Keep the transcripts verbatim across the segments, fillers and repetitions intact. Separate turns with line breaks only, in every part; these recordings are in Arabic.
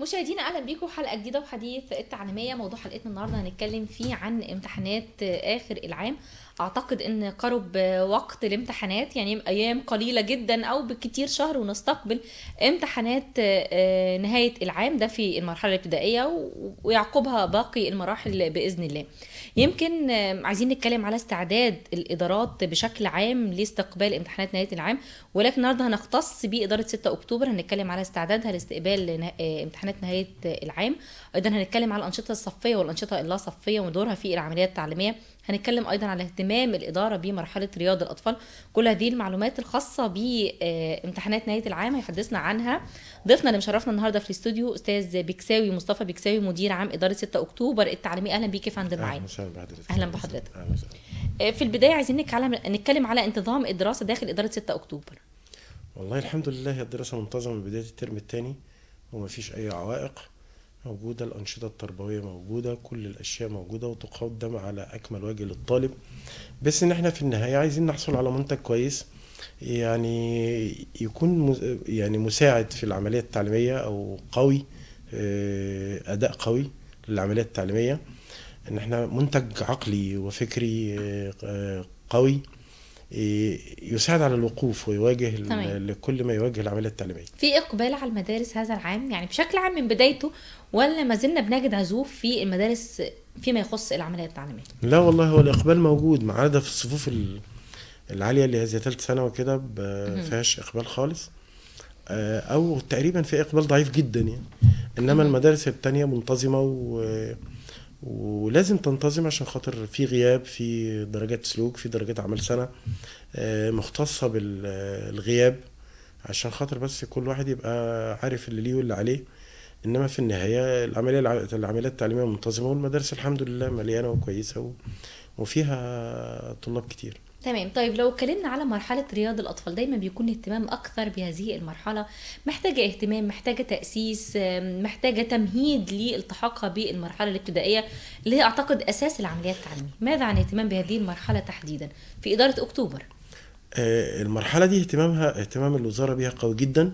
مشاهدينا اهلا بيكم حلقه جديده وحديث التعليميه. موضوع حلقتنا النهارده هنتكلم فيه عن امتحانات اخر العام. اعتقد ان قرب وقت الامتحانات، يعني ايام قليله جدا او بالكتير شهر ونستقبل امتحانات نهايه العام ده في المرحله الابتدائيه ويعقبها باقي المراحل باذن الله. يمكن عايزين نتكلم على استعداد الادارات بشكل عام لاستقبال امتحانات نهايه العام، ولكن النهارده هنختص باداره ستة اكتوبر. هنتكلم على استعدادها لاستقبال امتحانات نهايه العام. ايضا هنتكلم على الانشطه الصفيه والانشطه اللا صفيه ودورها في العمليات التعليميه. هنتكلم ايضا على اهتمام الاداره بمرحله رياض الاطفال. كل هذه المعلومات الخاصه بامتحانات نهايه العام هيحدثنا عنها ضيفنا اللي مشرفنا النهارده في الاستوديو استاذ بكساوي مصطفى بكساوي، مدير عام اداره ستة اكتوبر التعليميه. اهلا بيك يا فندم معانا. اهلا بحضرتك. في البدايه عايزين نتكلم على انتظام الدراسه داخل اداره ستة اكتوبر.
والله الحمد لله الدراسه منتظمه من بدايه الترم الثاني وما فيش اي عوائق موجوده. الانشطه التربويه موجوده، كل الاشياء موجوده وتقدم على اكمل وجه للطالب، بس ان احنا في النهايه عايزين نحصل على منتج كويس يعني يكون يعني مساعد في العمليه التعليميه او قوي، اداء قوي للعمليه التعليميه، ان احنا منتج عقلي وفكري قوي يساعد على الوقوف ويواجه لكل ما يواجه العمليه التعليميه.
في اقبال على المدارس هذا العام يعني بشكل عام من بدايته، ولا ما زلنا بنجد عزوف في المدارس فيما يخص العمليه التعليميه؟
لا والله هو الاقبال موجود، ما عدا في الصفوف العاليه اللي هي زي ثالث ثانوي وكده ما فيهاش اقبال خالص، او تقريبا في اقبال ضعيف جدا يعني. انما المدارس الثانيه منتظمه و ولازم تنتظم عشان خاطر في غياب، في درجات سلوك، في درجات اعمال سنه مختصه بالغياب، عشان خاطر بس كل واحد يبقى عارف اللي ليه واللي عليه. انما في النهايه العمليه العمليات التعليميه منتظمه والمدارس الحمد لله مليانه وكويسه وفيها طلاب كتير.
تمام. طيب لو اتكلمنا على مرحلة رياض الأطفال، دايما بيكون اهتمام أكثر بهذه المرحلة، محتاجة اهتمام، محتاجة تأسيس، محتاجة تمهيد لالتحاقها بالمرحلة الابتدائية اللي هي أعتقد أساس العمليات التعليمية. ماذا عن اهتمام بهذه المرحلة تحديدا في إدارة أكتوبر؟
المرحلة دي اهتمامها اهتمام الوزارة بها قوي جدا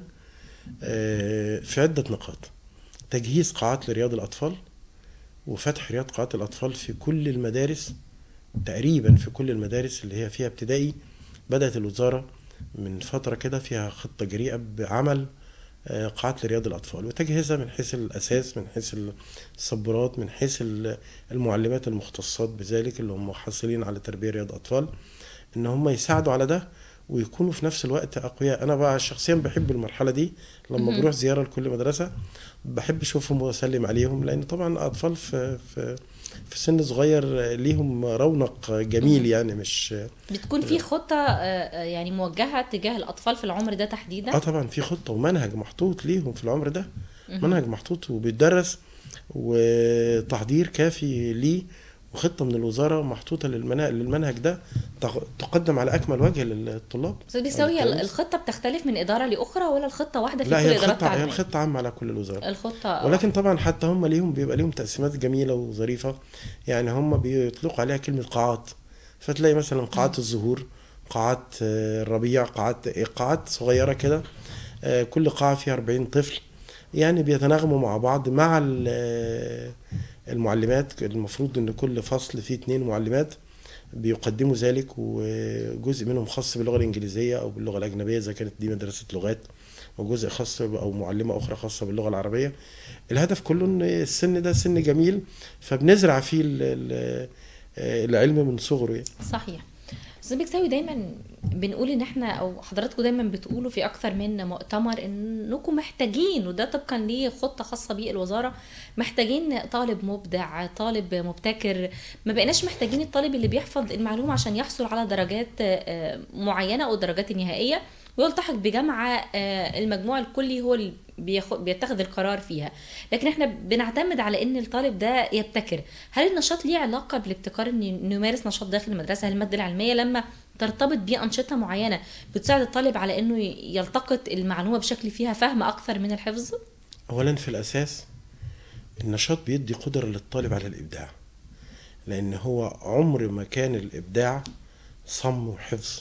في عدة نقاط: تجهيز قاعات لرياض الأطفال وفتح رياض قاعات الأطفال في كل المدارس، تقريبا في كل المدارس اللي هي فيها ابتدائي. بدأت الوزارة من فترة كده فيها خطة جريئة بعمل قاعات لرياض الأطفال وتجهيزها من حيث الأساس، من حيث السبورات، من حيث المعلمات المختصات بذلك اللي هم محصلين على تربية رياض أطفال، إن هم يساعدوا على ده ويكونوا في نفس الوقت أقوياء. أنا بقى شخصيا بحب المرحلة دي، لما بروح زيارة لكل مدرسة بحب أشوفهم وأسلم عليهم، لأن طبعا الأطفال في في في سن صغير ليهم رونق جميل يعني. مش
بتكون في خطة يعني موجهة تجاه الأطفال في العمر ده تحديدا؟
اه طبعا في خطة ومنهج محطوط ليهم في العمر ده، منهج محطوط وبيدرس وتحضير كافي ليه، وخطة من الوزارة محطوطة للمنهج ده تقدم على أكمل وجه للطلاب.
بس بيساوي الخطة بتختلف من إدارة لأخرى ولا الخطة واحدة في
لا
كل
هي
إدارات
الخطة، هي
تعليمية؟
الخطة عامة على كل الوزارة
الخطة
ولكن
واحدة.
طبعا حتى هم ليهم بيبقى ليهم تقسيمات جميلة وظريفة يعني. هم بيطلقوا عليها كلمة قاعات، فتلاقي مثلا قاعات الزهور، قاعات الربيع، قاعات قاعات صغيرة كده، كل قاعة فيها أربعين طفل يعني بيتناغموا مع بعض مع المعلمات. المفروض ان كل فصل فيه اتنين معلمات بيقدموا ذلك، وجزء منهم خاص باللغة الإنجليزية أو باللغة الأجنبية إذا كانت دي مدرسة لغات، وجزء خاص أو معلمة أخرى خاصة باللغة العربية. الهدف كله إن السن ده سن جميل، فبنزرع فيه العلم من صغره يعني.
صحيح. استاذ بكساوي، دايما بنقول ان احنا او حضراتكم دايما بتقولوا في اكثر من مؤتمر انكم محتاجين، وده طبقا لخطه خاصه بالوزاره، محتاجين طالب مبدع، طالب مبتكر. ما بقيناش محتاجين الطالب اللي بيحفظ المعلومه عشان يحصل على درجات معينه او الدرجات النهائيه ويلتحق بجامعه المجموع الكلي هو اللي بيتخذ القرار فيها، لكن احنا بنعتمد على ان الطالب ده يبتكر. هل النشاط ليه علاقه بالابتكار، انه يمارس نشاط داخل المدرسه؟ هل الماده العلميه لما ترتبط بانشطه معينه بتساعد الطالب على انه يلتقط المعلومه بشكل فيها فهم اكثر من الحفظ؟
اولا في الاساس النشاط بيدي قدره للطالب على الابداع، لان هو عمر ما كان الابداع صم وحفظ.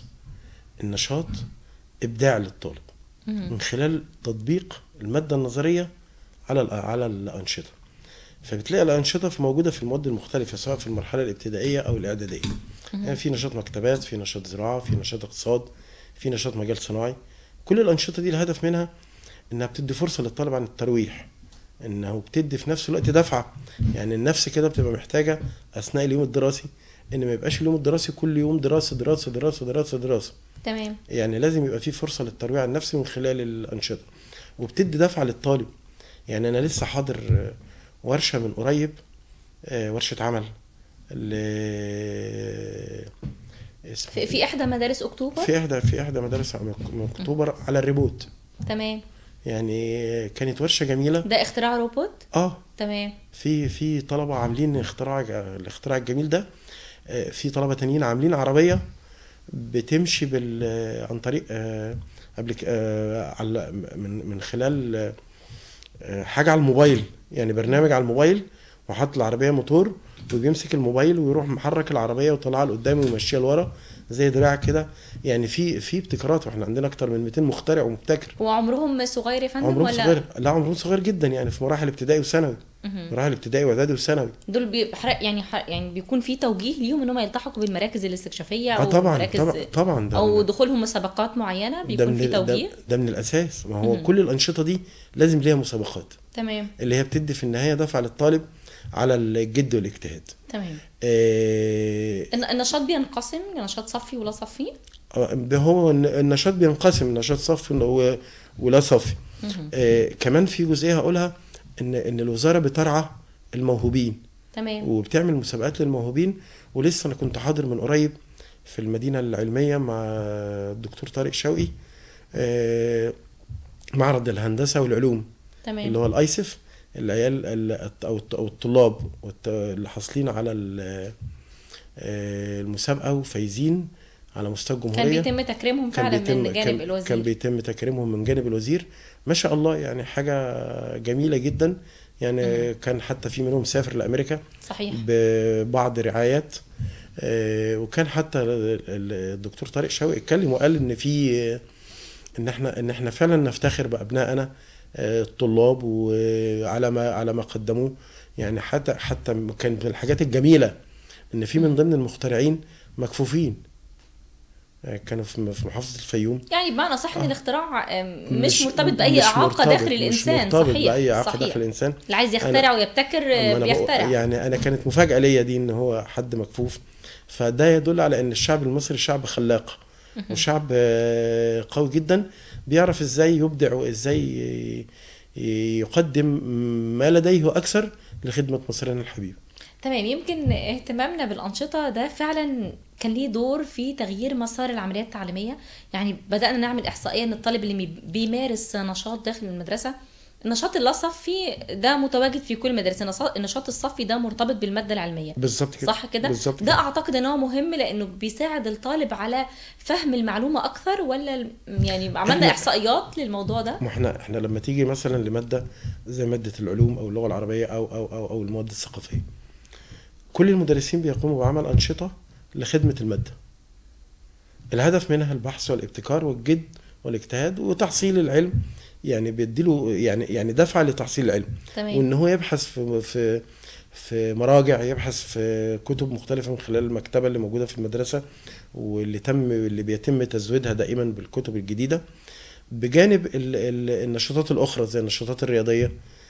النشاط ابداع للطالب من خلال تطبيق الماده النظريه على على الانشطه. فبتلاقي الانشطه في موجوده في المواد المختلفه سواء في المرحله الابتدائيه او الاعداديه. يعني في نشاط مكتبات، في نشاط زراعه، في نشاط اقتصاد، في نشاط مجال صناعي. كل الانشطه دي الهدف منها انها بتدي فرصه للطالب عن الترويح، انه بتدي في نفس الوقت دفعه. يعني النفس كده بتبقى محتاجه اثناء اليوم الدراسي ان ما يبقاش اليوم الدراسي كل يوم دراسه دراسه دراسه دراسه دراسه.
تمام.
يعني لازم يبقى في فرصه للترويع النفسي من خلال الانشطه، وبتدي دفعه للطالب. يعني انا لسه حاضر ورشه من قريب، ورشه عمل
في, في احدى مدارس اكتوبر،
في احدى في احدى مدارس اكتوبر على الريبوت.
تمام.
يعني كانت ورشه جميله.
ده اختراع روبوت؟
اه
تمام.
في في طلبه عاملين اختراع الاختراع الجميل ده. في طلبه تانيين عاملين عربيه بتمشي بال عن طريق قبل على من من خلال حاجه على الموبايل، يعني برنامج على الموبايل وحط العربيه موتور وبيمسك الموبايل ويروح محرك العربيه ويطلعها لقدام ويمشيها لورا زي دراع كده. يعني في في ابتكارات، واحنا عندنا اكتر من مئتين مخترع ومبتكر.
وعمرهم صغير يا فندم
عمرهم
ولا
صغير؟ لا عمرهم صغير جدا، يعني في مراحل ابتدائي وثانوي. مراحل ابتدائي واعدادي وثانوي.
دول بيحرق يعني يعني بيكون في توجيه ليهم ان هم يلتحقوا بالمراكز الاستكشافيه او
آه طبعا
مراكز
طبعا, طبعا
او دخولهم مسابقات معينه بيكون في توجيه.
ده, ده من الاساس. ما هو كل الانشطه دي لازم ليها مسابقات.
تمام.
اللي هي بتدي في النهايه دفعه للطالب على الجد والاجتهاد.
تمام.
آه
النشاط بينقسم نشاط صفي ولا صفي؟
هو النشاط بينقسم نشاط صفي ولا صفي. آه كمان في جزئيه هقولها، ان ان الوزاره بترعى الموهوبين.
تمام.
وبتعمل مسابقات للموهوبين. ولسه انا كنت حاضر من قريب في المدينه العلميه مع الدكتور طارق شوقي، آه معرض الهندسه والعلوم.
تمام.
اللي هو الايسف. العيال او الطلاب اللي حاصلين على المسابقه وفايزين على مستوى الجمهوريه،
كان بيتم تكريمهم فعلا من جانب الوزير.
كان بيتم تكريمهم من جانب الوزير. ما شاء الله، يعني حاجه جميله جدا. يعني م. كان حتى في منهم سافر لامريكا
صحيح
ببعض رعايات. وكان حتى الدكتور طارق شوقي اتكلم وقال ان في ان احنا ان احنا فعلا نفتخر بابنائنا الطلاب وعلى ما على ما قدموه. يعني حتى حتى كانت من الحاجات الجميله ان في من ضمن المخترعين مكفوفين كانوا في محافظه الفيوم.
يعني بمعنى صح ان آه. الاختراع مش, مش مرتبط باي اعاقه داخل الانسان.
مش مرتبط صحيح باي اعاقه داخل الانسان.
اللي عايز يخترع ويبتكر بيخترع.
يعني انا كانت مفاجاه ليا دي ان هو حد مكفوف. فده يدل على ان الشعب المصري شعب خلاق وشعب قوي جدا، بيعرف ازاي يبدع وازاي يقدم ما لديه اكثر لخدمه مصرنا الحبيب.
تمام. يمكن اهتمامنا بالانشطه ده فعلا كان ليه دور في تغيير مسار العمليات التعليميه. يعني بدانا نعمل احصائيه ان الطالب اللي بيمارس نشاط داخل المدرسه، النشاط اللا صفي ده متواجد في كل مدرسه، النشاط الصفي ده مرتبط بالماده العلميه.
بالظبط كده.
صح كده. ده اعتقد ان هو مهم لانه بيساعد الطالب على فهم المعلومه اكثر. ولا يعني عملنا احصائيات للموضوع ده؟
ما احنا احنا لما تيجي مثلا لماده زي ماده العلوم او اللغه العربيه او او او, أو المواد الثقافيه، كل المدرسين بيقوموا بعمل انشطه لخدمه الماده. الهدف منها البحث والابتكار والجد والاجتهاد وتحصيل العلم. يعني بيديله يعني يعني دفعه لتحصيل العلم.
تمام.
وان هو يبحث في في في مراجع، يبحث في كتب مختلفه من خلال المكتبه اللي موجوده في المدرسه واللي تم اللي بيتم تزويدها دائما بالكتب الجديده، بجانب ال ال النشاطات الاخرى زي النشاطات الرياضيه.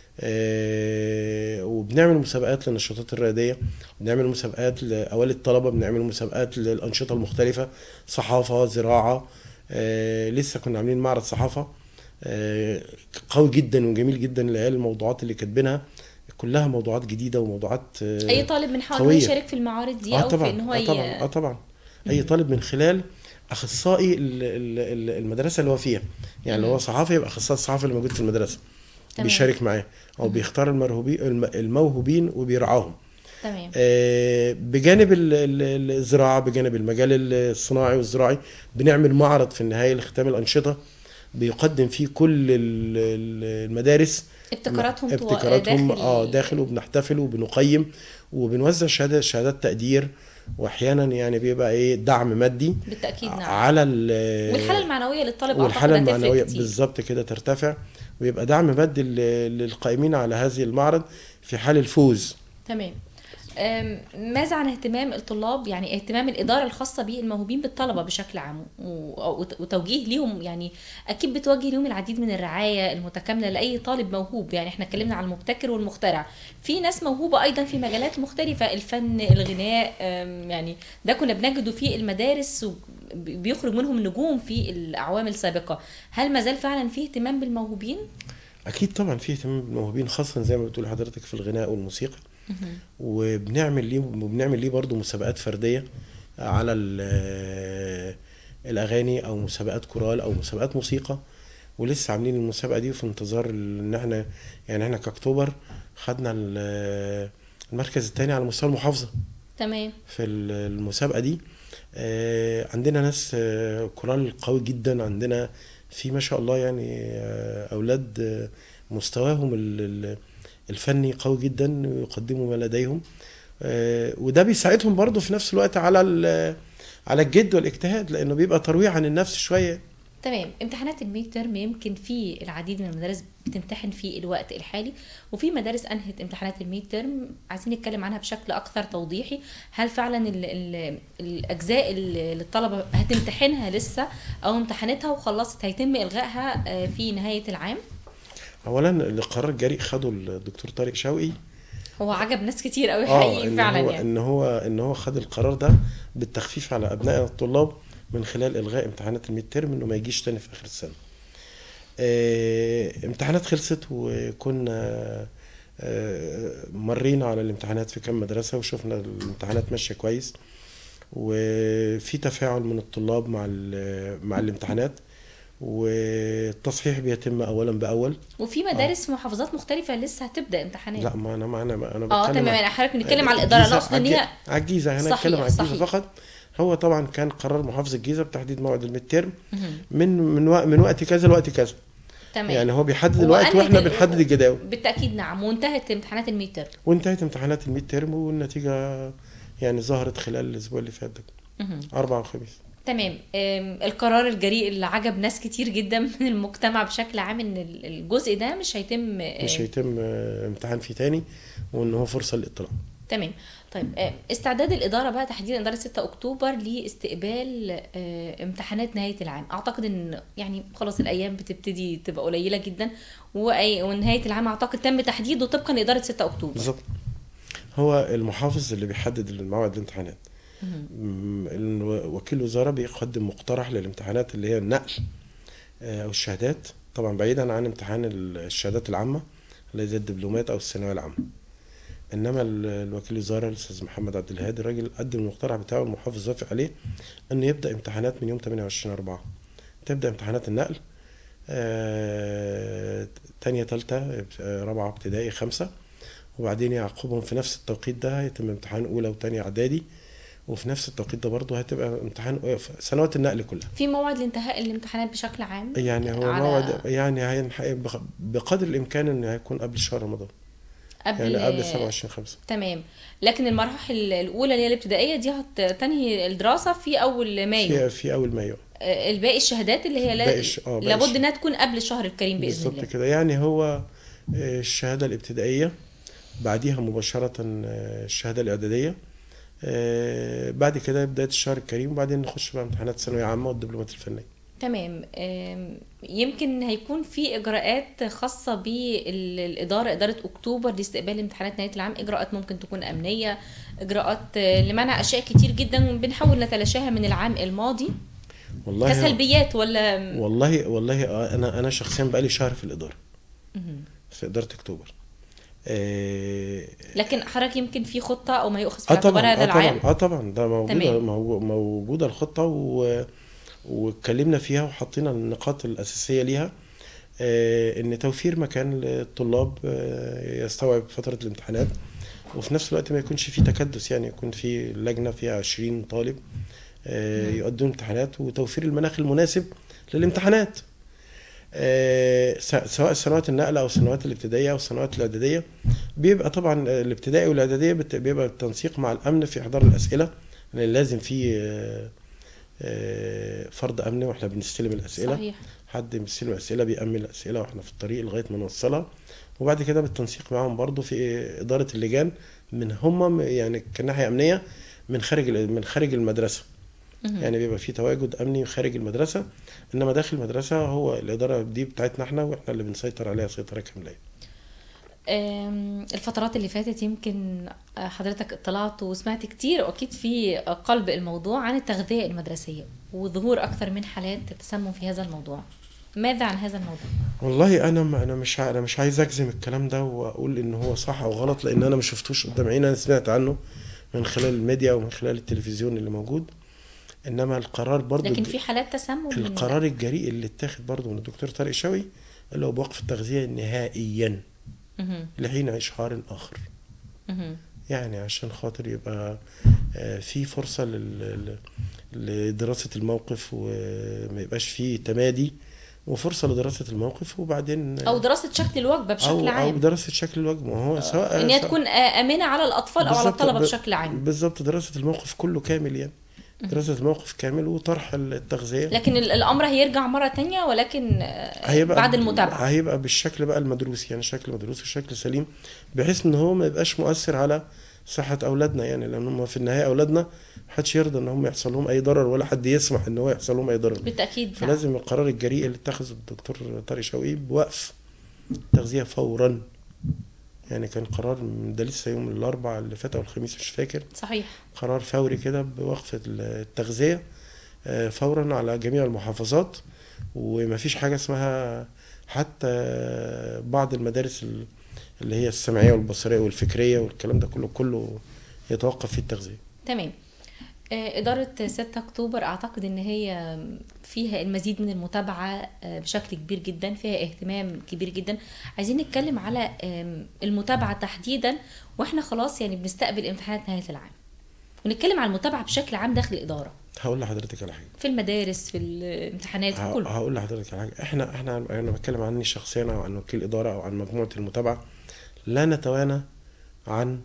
آه وبنعمل مسابقات للنشاطات الرياضيه، بنعمل مسابقات لاوائل الطلبه، بنعمل مسابقات للانشطه المختلفه، صحافه، زراعه. آه لسه كنا عاملين معرض صحافه قوي جدا وجميل جدا. العيال الموضوعات اللي كاتبينها كلها موضوعات جديده وموضوعات
اي طالب من حقه يشارك في المعارض دي.
آه
او في ان هو
آه طبعا اه طبعا اي طالب من خلال اخصائي المدرسه اللي هو فيها. يعني اللي هو صحافي يبقى اخصائي الصحافه اللي موجود في المدرسه تمام. بيشارك معاه او بيختار الموهوبين وبيرعاهم.
تمام.
آه بجانب الزراعه، بجانب المجال الصناعي والزراعي، بنعمل معرض في النهايه لختام الانشطه بيقدم فيه كل المدارس
ابتكاراتهم
ابتكاراتهم داخل اه داخل وبنحتفل وبنقيم وبنوزع شهادات شهادات تقدير واحيانا يعني بيبقى ايه دعم مادي
بالتاكيد نعم.
على
والحاله المعنويه للطالب
والحاله
اعتقد هتفرق
المعنويه
كتير.
بالظبط كده ترتفع، ويبقى دعم مادي لل- للقائمين على هذه المعرض في حال الفوز.
تمام. أم، ماذا عن اهتمام الطلاب، يعني اهتمام الإدارة الخاصة بالموهوبين بالطلبة بشكل عام و- وت- وتوجيه ليهم، يعني أكيد بتوجه لهم العديد من الرعاية المتكاملة لأي طالب موهوب. يعني احنا اتكلمنا عن المبتكر والمخترع، في ناس موهوبة أيضا في مجالات مختلفة، الفن، الغناء، أم، يعني ده كنا بنجده في المدارس وبيخرج منهم نجوم في الأعوام السابقة. هل ما زال فعلا في اهتمام بالموهوبين؟
اكيد طبعا في اهتمام بالموهوبين، خاصه زي ما بتقول حضرتك في الغناء والموسيقى. وبنعمل ليه وبنعمل ليه برضو مسابقات فرديه على ال- الاغاني، او مسابقات كورال، او مسابقات موسيقى. ولسه عاملين المسابقه دي وفي انتظار ان احنا يعني احنا كاكتوبر خدنا ال- المركز الثاني على مستوى المحافظه
تمام.
في المسابقه دي. آه، عندنا ناس آه، كورال قوي جدا، عندنا في ما شاء الله يعني آه، اولاد آه، مستواهم ال- ال- الفني قوي جدا، ويقدموا ما لديهم. آه، وده بيساعدهم برضو في نفس الوقت على ال- على الجد والاجتهاد، لانه بيبقى ترويع عن النفس شويه.
تمام. امتحانات الميد ترم يمكن في العديد من المدارس بتمتحن في الوقت الحالي، وفي مدارس انهت امتحانات الميد ترم. عايزين نتكلم عنها بشكل اكثر توضيحي. هل فعلا ال ال الاجزاء اللي الطلبه هتمتحنها لسه، او امتحانتها وخلصت هيتم الغائها آه، في نهايه العام؟
اولا القرار الجريء خده الدكتور طارق شوقي.
هو عجب ناس كتير قوي
اه
حقيقي
ان
فعلا
هو
يعني.
ان هو ان هو خد القرار ده بالتخفيف على ابناء الطلاب من خلال الغاء امتحانات الميد ترم، انه ما يجيش تاني في اخر السنه. آه، امتحانات خلصت، وكنا آه، مرينا على الامتحانات في كام مدرسة، وشفنا الامتحانات ماشية كويس، وفي تفاعل من الطلاب مع ال- مع الامتحانات، والتصحيح بيتم أولا بأول.
وفي
اه
مدارس في محافظات مختلفه لسه هتبدا امتحانات.
لا، ما أنا ما أنا أنا
اه
بتكلم
تمام،
عن
انا حضرتك بنتكلم على الاداره، انا
الجيزة.
اقصد ان هي
على الجيزة هنا نتكلم
صحيح
على الجيزة
صحيح.
فقط. هو طبعا كان قرار محافظة الجيزة بتحديد موعد الميد ترم
مهم.
من من وق- من وقت كذا لوقت كذا.
تمام.
يعني هو بيحدد الوقت
وانهت
واحنا
ال...
بنحدد الجداول.
بالتاكيد نعم، وانتهت امتحانات الميد ترم.
وانتهت امتحانات الميد ترم، والنتيجة يعني ظهرت خلال الأسبوع اللي فات ده،
مهم.
أربعة وخميس.
تمام. أم، القرار الجريء اللي عجب ناس كتير جدا من المجتمع بشكل عام، ان ال- الجزء ده مش هيتم.
مش
أم،
هيتم آه، امتحان فيه تاني، وإن هو فرصة للاطلاع.
تمام. طيب، أم، استعداد الاداره بقى تحديدا اداره ستة اكتوبر لاستقبال أم، امتحانات نهايه العام. اعتقد ان يعني خلاص الايام بتبتدي تبقى قليله جدا، وأي- ونهايه العام اعتقد تم تحديده طبقا لاداره ستة اكتوبر.
بالظبط. هو المحافظ اللي بيحدد موعد الامتحانات.
مهم.
م- ال- وكيل الوزارة بيقدم مقترح للامتحانات اللي هي النقل آه، أو الشهادات، طبعا بعيدا عن امتحان ال- الشهادات العامة اللي زي الدبلومات أو الثانوية العامة. انما ال- الوكيل الوزاره الاستاذ محمد عبد الهادي الراجل قدم المقترح بتاعه، المحافظ وافق عليه، انه يبدا امتحانات من يوم ثمانية وعشرين أربعة. تبدا امتحانات النقل آه، تانية تالتة آه، رابعة ابتدائي خمسة، وبعدين يعقبهم في نفس التوقيت ده هيتم امتحان اولى وتانية اعدادي، وفي نفس التوقيت ده برضه هتبقى امتحان سنوات النقل كلها.
في موعد لانتهاء الامتحانات بشكل عام
يعني هو
على
موعد يعني هينحقق بق- بقدر الامكان انه هيكون قبل شهر رمضان،
قبل
يعني قبل سبعة وعشرين خمسة.
تمام. لكن المراحل الاولى اللي هي الابتدائيه دي هتنهي الدراسه في اول مايو.
في في اول مايو.
آه، الباقي الشهادات اللي هي لا
باقي الش- اه باقي
لابد
الش-
انها تكون قبل الشهر الكريم باذن
بالظبط
الله.
كده. يعني هو آه، الشهادة الابتدائية، بعديها مباشرة آه، الشهادة الإعدادية، آه، بعد كده بداية الشهر الكريم، وبعدين نخش بقى امتحانات ثانوية عامة والدبلومات الفنية.
تمام. آم، يمكن هيكون في اجراءات خاصه بالاداره، اداره اكتوبر، لاستقبال امتحانات نهايه العام. اجراءات ممكن تكون امنيه، اجراءات آه، لمنع اشياء كتير جدا بنحاول نتلاشاها من العام الماضي
والله
كسلبيات ولا.
والله والله آه، أنا أنا شخصيا بقالي شهر في الإدارة،
مهم.
في إدارة أكتوبر. آه،
لكن حضرتك يمكن في خطه او ما يؤخذ في
اه
الاعتبار
طبعا
هذا
اه
العام.
طبعا اه طبعا ده موجوده
تمام.
موجو- موجوده الخطه، و واتكلمنا فيها وحطينا النقاط الاساسيه ليها. آه، ان توفير مكان للطلاب آه، يستوعب فتره الامتحانات، وفي نفس الوقت ما يكونش فيه تكدس، يعني يكون في لجنه فيها عشرين طالب آه،
مم.
يؤدون امتحانات، وتوفير المناخ المناسب للامتحانات. آه، س- سواء سنوات النقل او السنوات الابتدائيه او السنوات الاعداديه، بيبقى طبعا الابتدائي والاعداديه بت- بيبقى التنسيق مع الامن في احضار الاسئله لان لازم في آه، آه، فرض امني واحنا بنستلم الاسئله.
صحيح.
حد بيستلم الاسئله بيأمن الاسئله واحنا في الطريق لغايه ما نوصلها، وبعد كده بالتنسيق معاهم برضو في اداره اللجان من هم يعني كناحيه امنيه من خارج ال- من خارج المدرسه.
مهم.
يعني بيبقى في تواجد امني خارج المدرسه، انما داخل المدرسه هو الاداره دي بتاعتنا احنا، واحنا اللي بنسيطر عليها سيطره كامله.
آم، الفترات اللي فاتت يمكن آه، حضرتك اطلعت وسمعت كتير واكيد في قلب الموضوع عن التغذية المدرسية وظهور اكثر من حالات تسمم في هذا الموضوع. ماذا عن هذا الموضوع؟
والله انا ما انا مش ع- انا مش عايز اجزم الكلام ده واقول ان هو صح او غلط، لان انا ما شفتوش قدام عيني، انا سمعت عنه من خلال الميديا ومن خلال التلفزيون اللي موجود. انما القرار برضو
لكن
الج-
في حالات تسمم من.
القرار الجريء اللي اتاخد برضو من الدكتور طارق شوقي اللي هو بوقف التغذية نهائيا
مهم.
لحين اشهار اخر.
مهم.
يعني عشان خاطر يبقى آه، في فرصة لل- لل- لدراسة الموقف وما يبقاش فيه تمادي، وفرصة لدراسة الموقف وبعدين
او دراسة شكل الوجبة بشكل
او او
عام،
دراسه شكل الوجبه. ما هو سواء
ان هي
سواء
تكون آه، امنة على الاطفال او على
بالظبط
الطلبة
ب-
بشكل عام.
بالظبط دراسه الموقف كله كامل يعني. دراسه الموقف كامل وطرح التغذيه.
لكن ال- الامر هيرجع مرة تانية، ولكن آه،
هيبقى
بعد
ب-
المتابعة.
هيبقى بالشكل بقى المدروس، يعني شكل مدروس وشكل سليم، بحيث ان هو ما يبقاش مؤثر على صحه اولادنا، يعني لان هم في النهايه اولادنا محدش يرضى ان هم يحصل لهم اي ضرر، ولا حد يسمح ان هو يحصل لهم اي ضرر.
بالتأكيد نعم.
فلازم القرار الجريء اللي اتخذه الدكتور طارق شوقي بوقف التغذيه فورا. يعني كان قرار من ده لسه يوم الاربعاء اللي فات او الخميس مش فاكر،
صحيح.
قرار فوري كده بوقف التغذية آه، فورا على جميع المحافظات. ومفيش حاجة اسمها حتى بعض المدارس ال- اللي هي السمعية والبصرية والفكرية والكلام ده كله كله يتوقف في التغذية.
تمام. آه، إدارة ستة أكتوبر أعتقد إن هي فيها المزيد من المتابعة آه، بشكل كبير جدا، فيها اهتمام كبير جدا. عايزين نتكلم على آم، المتابعة تحديدا، وإحنا خلاص يعني بنستقبل امتحانات نهاية العام، ونتكلم على المتابعة بشكل عام داخل الإدارة
هقول لحضرتك على حاجة.
في المدارس في الامتحانات في
ه-
كله.
هقول لحضرتك على حاجة. احنا احنا انا بتكلم عني شخصيا او عن وكيل إدارة او عن مجموعة المتابعة، لا نتوانى عن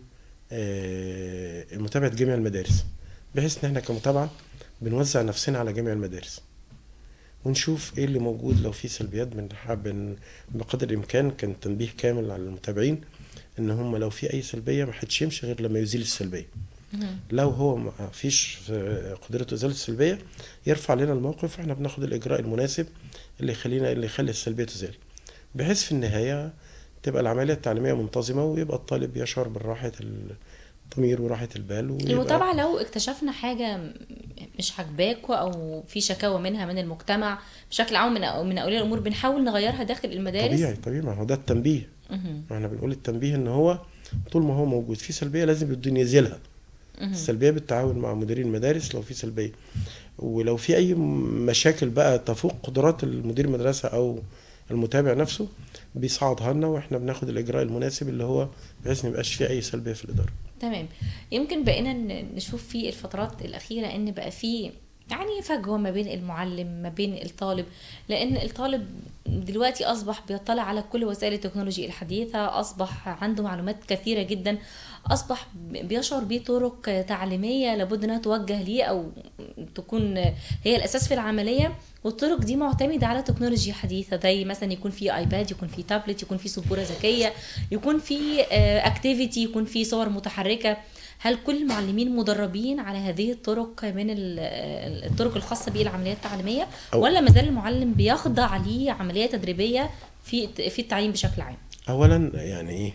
آه، متابعة جميع المدارس، بحيث ان احنا كمتابعة بنوزع نفسنا على جميع المدارس ونشوف ايه اللي موجود. لو في سلبيات بنحب بقدر الامكان كان تنبيه كامل على المتابعين ان هم لو في اي سلبية ما حدش يمشي غير لما يزيل السلبية.
مهم.
لو هو ما فيش في قدرته ازالة السلبية يرفع لنا الموقف، واحنا بناخد الاجراء المناسب اللي يخلينا اللي يخلي السلبية تزال، بحيث في النهاية تبقى العملية التعليمية منتظمة ويبقى الطالب يشعر براحة الضمير وراحة البال. ويبقى
المتابعة لو اكتشفنا حاجة م- مش عاجباكوا أو في شكاوى منها من المجتمع بشكل عام من أو- من أولياء الأمور، بنحاول نغيرها داخل المدارس.
طبيعي طبيعي ما هو ده التنبيه.
مهم.
ما احنا بنقول التنبيه ان هو طول ما هو موجود في سلبية لازم يبدو ينزلها.
مهم.
السلبية بالتعاون مع مديرين المدارس لو في سلبية، ولو في اي مشاكل بقى تفوق قدرات المدير المدرسة او المتابع نفسه بيصعدها لنا، واحنا بناخد الاجراء المناسب اللي هو بحيث ما يبقاش في اي سلبية في الادارة.
تمام. يمكن بقينا ن- نشوف في الفترات الأخيرة إن بقى في يعني فجوة ما بين المعلم ما بين الطالب، لأن الطالب دلوقتي أصبح بيطلع على كل وسائل التكنولوجيا الحديثة، أصبح عنده معلومات كثيرة جدا، أصبح بيشعر بطرق تعليمية لابد أنها توجه ليه أو تكون هي الأساس في العملية، والطرق دي معتمدة على تكنولوجيا حديثة، زي مثلا يكون في ايباد، يكون في تابلت، يكون في سبورة ذكية، يكون في اكتيفيتي، يكون في صور متحركة. هل كل المعلمين مدربين على هذه الطرق من ال- آه، الطرق الخاصة بالعمليات التعليمية،
أو-
ولا مازال المعلم بيخضع ليه عملية تدريبية في في التعليم بشكل عام؟
اولا يعني ايه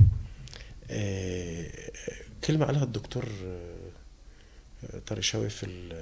آه، كلمة قالها الدكتور آه، طارق شوقي في ال-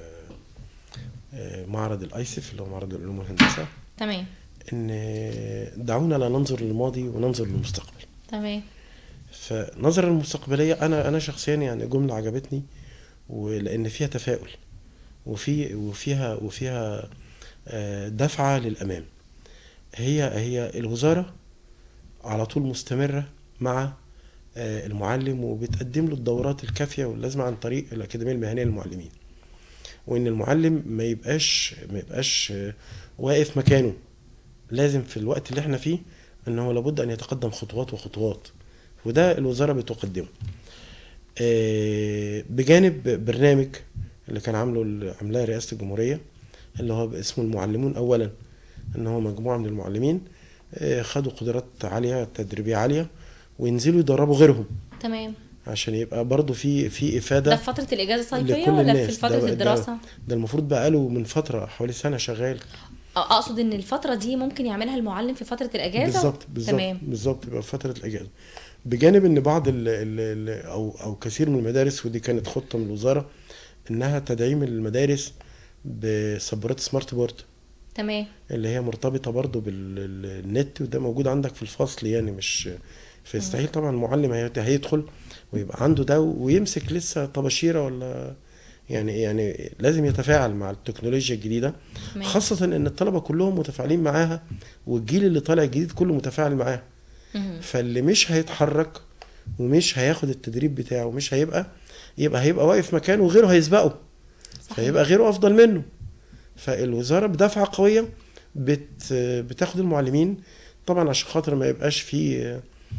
آه، معرض الايسف اللي هو معرض العلوم والهندسة،
تمام.
ان دعونا لا ننظر للماضي وننظر للمستقبل.
تمام.
فنظرة المستقبلية انا انا شخصيا يعني جملة عجبتني، ولان فيها تفاؤل وفي وفيها وفيها آه، دفعة للامام. هي هي الوزارة على طول مستمرة مع آه، المعلم وبتقدم له الدورات الكافية واللازمة عن طريق الأكاديمية المهنية للمعلمين، وإن المعلم ما يبقاش ما يبقاش آه، واقف مكانه. لازم في الوقت اللي احنا فيه إن هو لابد أن يتقدم خطوات وخطوات، وده الوزارة بتقدمه. آه، بجانب برنامج اللي كان عامله عاملاه رئاسة الجمهورية، اللي هو اسمه المعلمون أولا، إن هو مجموعة من المعلمين آه، خدوا قدرات عالية تدريبية عالية وينزلوا يدربوا غيرهم،
تمام.
عشان يبقى برضو في في
ده
إفادة
في فترة الإجازة الصيفية
لكل
ولا في
الناس.
فترة
ده ده
الدراسة؟
ده المفروض بقاله من فترة حوالي سنة شغال.
اقصد ان الفترة دي ممكن يعملها المعلم في فترة الإجازة.
بالظبط بالظبط
تمام.
بالظبط، يبقى في فترة الإجازة، بجانب ان بعض ال ال ال او او كثير من المدارس، ودي كانت خطة من الوزارة، انها تدعيم المدارس بسبورات سمارت بورد،
تمام.
اللي هي مرتبطة برضو بالنت، وده موجود عندك في الفصل يعني، مش فيستحيل طبعا المعلم هي- هيدخل ويبقى عنده ده ويمسك لسه طباشيرة ولا يعني يعني لازم يتفاعل مع التكنولوجيا الجديدة،
تمام.
خاصة ان الطلبة كلهم متفاعلين معاها، والجيل اللي طالع جديد كله متفاعل معاها.
مهم.
فاللي مش هيتحرك ومش هياخد التدريب بتاعه ومش هيبقى يبقى هيبقى واقف مكانه وغيره هيسبقه،
صحيح.
فيبقى غيره افضل منه. فالوزارة بدفعة قوية بت بتاخد المعلمين طبعا عشان خاطر ما يبقاش في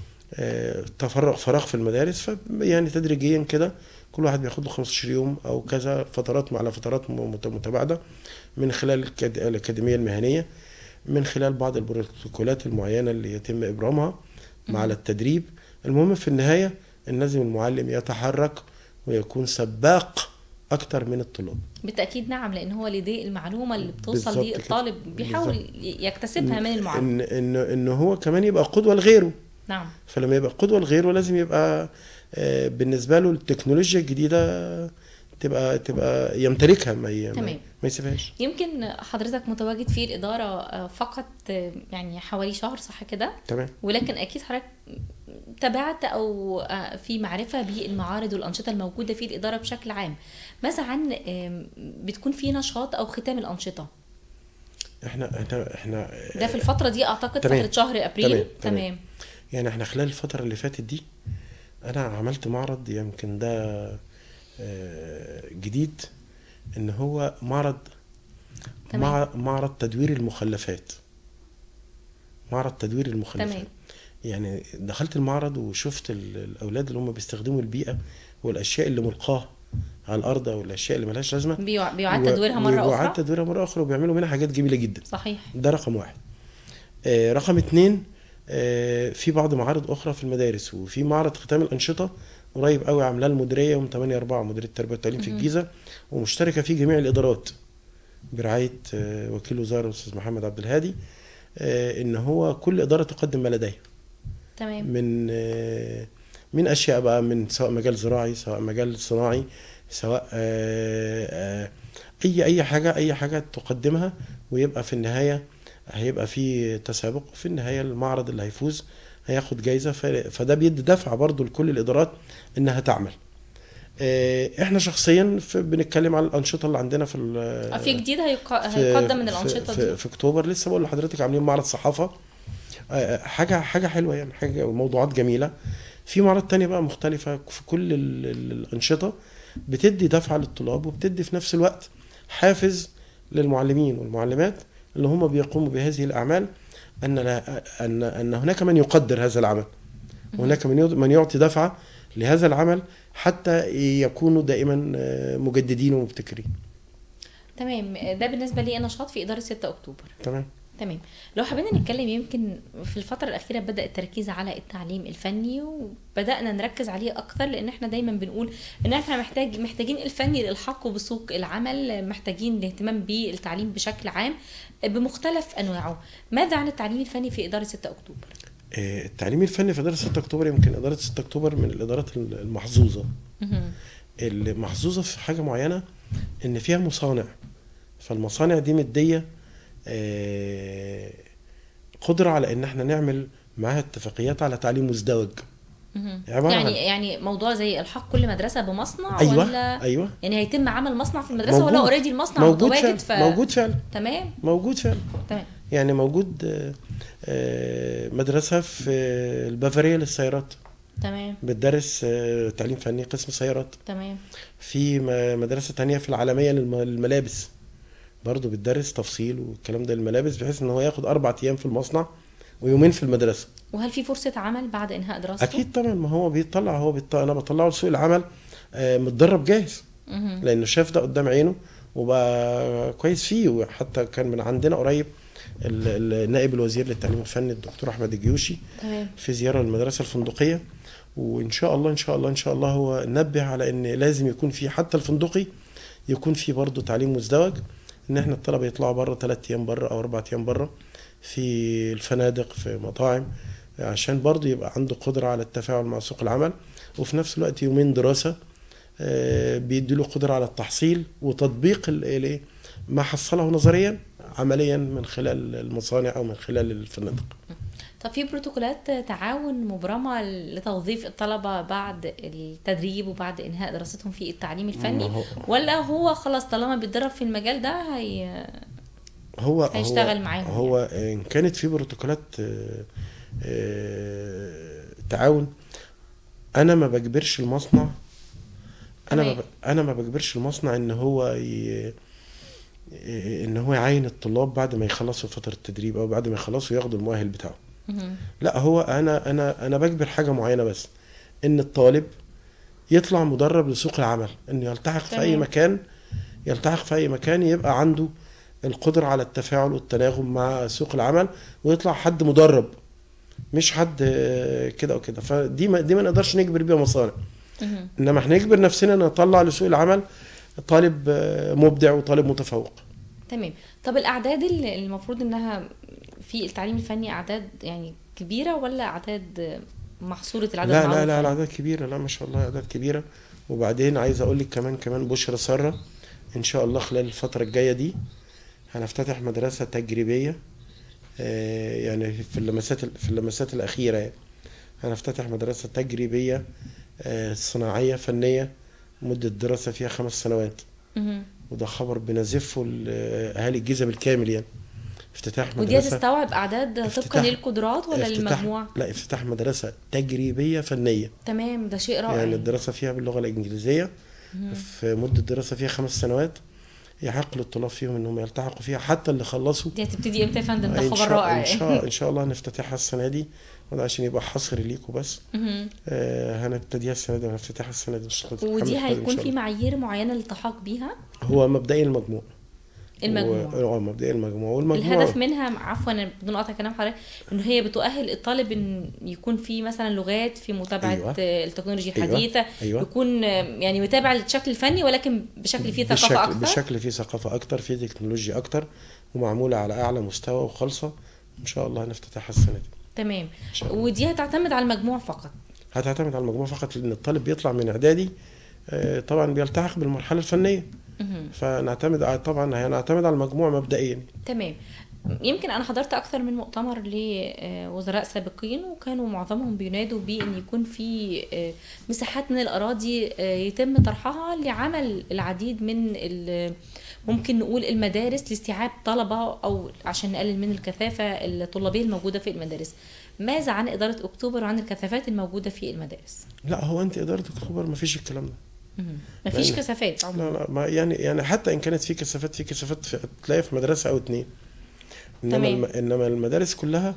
آه، تفرغ فراغ في المدارس، ف يعني تدريجيا كده كل واحد بياخد له خمستاشر يوم او كذا، فترات على فترات مت- متباعده، من خلال الكاد- الاكاديميه المهنيه، من خلال بعض البروتوكولات المعينه اللي يتم ابرامها مع
مهم.
التدريب. المهم في النهايه ان لازم المعلم يتحرك ويكون سباق اكتر من الطلاب.
بالتأكيد نعم، لأن هو لديه المعلومة اللي بتوصل
بالظبط
ليه
كده،
الطالب
بالظبط.
بيحاول يكتسبها من
ان
المعلم.
ان ان هو كمان يبقى قدوه لغيره،
نعم.
فلما يبقى قدوة لغيره لازم يبقى آه، بالنسبة له التكنولوجيا الجديدة تبقى تبقى يمتلكها، ما ي- ما
تمام.
ما يسيبهاش.
يمكن حضرتك متواجد في الإدارة آه، فقط آه، يعني حوالي شهر، صح كده؟
تمام.
ولكن أكيد حضرتك تابعت أو آه، في معرفة بالمعارض والأنشطة الموجودة في الإدارة بشكل عام. ماذا عن آم، بتكون في نشاط أو ختام الأنشطة؟
احنا احنا احنا
ده في
آه،
الفترة دي أعتقد
تمام.
فترة شهر أبريل.
تمام. تمام.
تمام.
يعني احنا خلال الفترة اللي فاتت دي انا عملت معرض، يمكن ده آه، جديد، ان هو معرض
تمام.
مع معرض تدوير المخلفات. معرض تدوير المخلفات.
تمام.
يعني دخلت المعرض وشفت ال- الاولاد اللي هم بيستخدموا البيئة والاشياء اللي ملقاة على الارض او الاشياء اللي ملهاش لازمة،
بيع- بيعاد
و-
تدويرها مرة
وبيعاد
أخرى.
تدويرها مرة أخرى وبيعملوا منها حاجات جميلة جدا.
صحيح.
ده رقم واحد. آه، رقم اتنين، آه، في بعض معارض أخرى في المدارس، وفي معرض ختام الأنشطة قريب قوي عاملاه المديرية يوم تمانية أربعة، مديرية التربية والتعليم في
مهم.
الجيزة، ومشتركة فيه جميع الإدارات برعاية آه، وكيل وزارة الأستاذ محمد عبد الهادي، آه، إن هو كل إدارة تقدم ما لديها
تمام.
من آه، من أشياء بقى، من سواء مجال زراعي سواء مجال صناعي سواء آه، آه، اي اي حاجه اي حاجه تقدمها، ويبقى في النهايه هيبقى في تسابق، وفي النهايه المعرض اللي هيفوز هياخد جايزه، ف- فده بيدي دفعه برضو لكل الادارات انها تعمل. آه، احنا شخصيا في- بنتكلم على الانشطه اللي عندنا في
آه، في
ال-
جديد هيق-
في
هيقدم من
في
الأنشطة
في,
دي.
في اكتوبر. لسه بقول لحضرتك عاملين معرض صحافه، آه، حاجه حاجه حلوه يعني، حاجه موضوعات جميله. في معرض تاني بقى مختلفه في كل ال- ال- الانشطه، بتدي دفعه للطلاب وبتدي في نفس الوقت حافز للمعلمين والمعلمات اللي هم بيقوموا بهذه الاعمال، ان لا ان ان هناك من يقدر هذا العمل،
مهم.
وهناك من يض- من يعطي دفعه لهذا العمل حتى يكونوا دائما آه، مجددين ومبتكرين.
تمام. ده بالنسبة لي نشاط في إدارة ستة أكتوبر.
تمام.
تمام. لو حبينا نتكلم، يمكن في الفترة الأخيرة بدأ التركيز على التعليم الفني وبدأنا نركز عليه أكثر، لأن احنا دايما بنقول إن احنا محتاج محتاجين الفني للحق بسوق العمل، محتاجين الاهتمام بالتعليم بشكل عام بمختلف أنواعه. ماذا عن التعليم الفني في إدارة ستة أكتوبر؟
آه، التعليم الفني في اداره ستة اكتوبر، يمكن اداره ستة اكتوبر من الادارات المحظوظه،
مهم.
المحظوظه في حاجه معينه، ان فيها مصانع، فالمصانع دي مديه آه، قدره على ان احنا نعمل معاها اتفاقيات على تعليم مزدوج.
مهم.
عباره
يعني
عن
يعني موضوع زي الحاق كل مدرسة بمصنع،
ايوه
ولا
ايوه
يعني هيتم عمل مصنع في المدرسة، ولا
موجود
اوريدي المصنع
موجود
متواجد؟
فعلا
ف
موجود فعلا
تمام.
موجود فعلا
تمام.
يعني موجود آه، آه، مدرسه في البافاريه للسيارات
تمام.
بتدرس آه، تعليم فني قسم سيارات.
تمام.
في م- مدرسه تانية في العالميه للم- للملابس، برضه بتدرس تفصيل والكلام ده للملابس، بحيث ان هو ياخد اربع ايام في المصنع ويومين في المدرسه.
وهل في فرصة عمل بعد إنهاء دراسته؟
اكيد طبعا، ما هو بيطلع هو بيطلع انا بطلعه لسوق العمل آه، متدرب جاهز.
مهم.
لانه شاف ده قدام عينه وبقى كويس فيه. وحتى كان من عندنا قريب ال- ال- نائب الوزير للتعليم الفني الدكتور احمد الجيوشي
تمام.
في زياره للمدرسه الفندقيه. وان شاء الله ان شاء الله ان شاء الله هو نبه على ان لازم يكون في حتى الفندقي يكون في برضه تعليم مزدوج، ان احنا الطلبه يطلعوا بره ثلاث ايام بره او اربع ايام بره في الفنادق في مطاعم، عشان برضه يبقى عنده قدره على التفاعل مع سوق العمل. وفي نفس الوقت يومين دراسه آه، بيدي له قدره على التحصيل وتطبيق ال- ال- ما حصله نظريا عمليا من خلال المصانع او من خلال الفنادق.
طب في بروتوكولات تعاون مبرمة لتوظيف الطلبة بعد التدريب وبعد إنهاء دراستهم في التعليم الفني،
ما هو
ولا هو خلاص طالما بيتدرب في المجال ده هي
هو
هيشتغل
هو
معاهم
هو ان كانت في بروتوكولات آه، آه، تعاون، انا ما بجبرش المصنع انا ما
تمام.
ب- انا ما بجبرش المصنع ان هو ي... ان هو يعين الطلاب بعد ما يخلصوا فترة التدريب او بعد ما يخلصوا ياخدوا المؤهل بتاعه.
مهم.
لا، هو انا انا انا بجبر حاجة معينة بس، ان الطالب يطلع مدرب لسوق العمل، انه يلتحق في اي
تمام.
مكان، يلتحق في اي مكان يبقى عنده القدرة على التفاعل والتناغم مع سوق العمل، ويطلع حد مدرب مش حد آه، كده وكده. فدي ما دي ما نقدرش نجبر بيها مصانع،
مهم.
انما احنا نجبر نفسنا ان نطلع لسوق العمل طالب آه، مبدع وطالب متفوق.
تمام. طب الأعداد اللي المفروض إنها في التعليم الفني أعداد يعني كبيرة، ولا أعداد محصورة العدد
لا لا
معروفة
لا
يعني؟
الاعداد كبيره، لا ما شاء الله اعداد كبيره. وبعدين عايز اقول لك كمان كمان بشرى ساره، ان شاء الله خلال الفتره الجايه دي هنفتتح مدرسه تجريبيه، آه، يعني في اللمسات في اللمسات الاخيره يعني. هنفتتح مدرسه تجريبيه آه، صناعيه فنيه، مده الدراسه فيها خمس سنوات.
مهم.
وده خبر بنزفه لاهالي الجيزه بالكامل يعني. افتتاح
ودي
مدرسه
هتستوعب أعداد طبقا
افتتاح
للقدرات ولا
افتتاح
للمجموع؟
لا افتتاح مدرسه تجريبيه فنيه،
تمام، ده شيء رائع
يعني
يعني.
الدراسة فيها باللغة الإنجليزية،
مهم.
في مدة الدراسة فيها خمس سنوات. يحق للطلاب فيهم إنهم يلتحقوا فيها حتى اللي خلصوا.
دي هتبتدي امتى يا فندم؟ ده
إن
خبر
شاء
رائع
إن شاء
يعني.
إن شاء الله هنفتتحها السنة دي، وده عشان يبقى حصر ليكوا بس.
مهم.
آه هنبتديها السنة دي وهنفتتحها السنة دي إن شاء الله.
ودي
محمد خالد إن
هيكون
شاء
في
الله.
معايير معينة للالتحاق بيها؟
هو مبدئيا المجموع
المجموع.
و... اه مبدئيا المجموع والمجموع
الهدف منها، عفوا بدون قطع كلام حضرتك، ان هي بتؤهل الطالب ان يكون في مثلا لغات في متابعه
أيوة.
التكنولوجيا
أيوة.
الحديثه،
أيوة.
يكون يعني متابع للشكل الفني ولكن بشكل فيه ثقافه
بشكل
اكتر.
بشكل فيه ثقافة أكتر، فيه تكنولوجيا أكتر، ومعمولة على أعلى مستوى وخالصة. إن شاء الله هنفتتحها السنة دي.
تمام.
إن شاء الله.
ودي هتعتمد على المجموع فقط؟
هتعتمد على المجموع فقط، لان الطالب بيطلع من اعدادي آه، طبعا بيلتحق بالمرحله الفنيه،
مهم.
فنعتمد على- طبعا هنعتمد على المجموع مبدئيا.
تمام. يمكن انا حضرت اكثر من مؤتمر لوزراء سابقين، وكانوا معظمهم بينادوا بان يكون في آه، مساحات من الاراضي آه، يتم طرحها لعمل العديد من ال- ممكن نقول المدارس لاستيعاب طلبة، او عشان نقلل من الكثافة الطلابية الموجودة في المدارس. ماذا عن إدارة أكتوبر وعن الكثافات الموجودة في المدارس؟
لا، هو انت اداره اكتوبر ما فيش الكلام ده.
مهم. مفيش
لأن-
كثافات عموما.
لا لا ما يعني يعني حتى ان كانت في كثافات في كثافات في تلاقي في مدرسه او اتنين، انما
تمام.
الم... انما المدارس كلها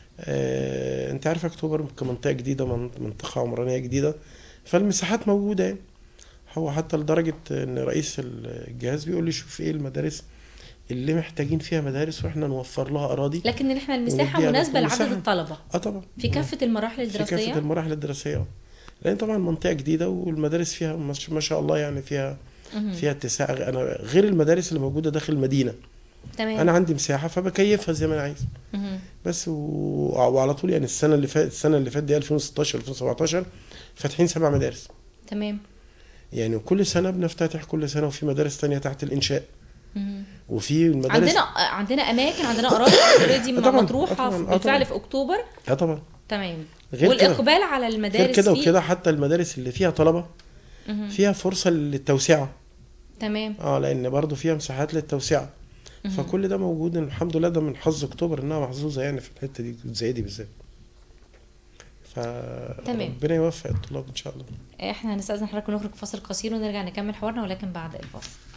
آه... انت عارف اكتوبر كمنطقه جديده، من- منطقه عمرانيه جديده، فالمساحات موجوده يعني. هو حتى لدرجه ان رئيس الجهاز بيقول لي شوف ايه المدارس اللي محتاجين فيها مدارس واحنا نوفر لها اراضي.
لكن احنا المساحة
ونديها
مناسبة لعدد
مساحة.
الطلبة
اه طبعا
في كافة المراحل
في كافة
الدراسية.
المراحل الدراسية اه. لأن طبعا منطقة جديدة والمدارس فيها مش- ما شاء الله يعني فيها
مهم.
فيها اتساع. أنا غير المدارس اللي موجودة داخل المدينة،
تمام.
أنا عندي مساحة فبكيفها زي ما أنا عايز
مهم.
بس. و... وعلى طول يعني السنة اللي فاتت السنة اللي فاتت دي ألفين وستاشر ألفين وسبعتاشر فاتحين سبع مدارس
تمام.
يعني. كل سنة بنفتتح كل سنة، وفي مدارس تانية تحت الإنشاء،
مهم.
وفي المدارس
عندنا عندنا اماكن، عندنا اراضي اوريدي
آه طبعاً،
مطروحه
آه طبعاً، آه
بالفعل
طبعاً.
في اكتوبر.
اه طبعا.
تمام.
غير كده
والاقبال على المدارس
غير كده
فيه.
وكده حتى المدارس اللي فيها طلبة
مهم.
فيها فرصة للتوسعة.
تمام.
اه لان برضو فيها مساحات للتوسعه.
مهم.
فكل ده موجود الحمد لله. ده من حظ اكتوبر انها محظوظه يعني في الحته دي زي دي بالذات.
تمام.
فربنا يوفق الطلاب ان شاء الله.
احنا هنستأذن حضرتك ونخرج فاصل قصير ونرجع نكمل حوارنا، ولكن بعد الفاصل.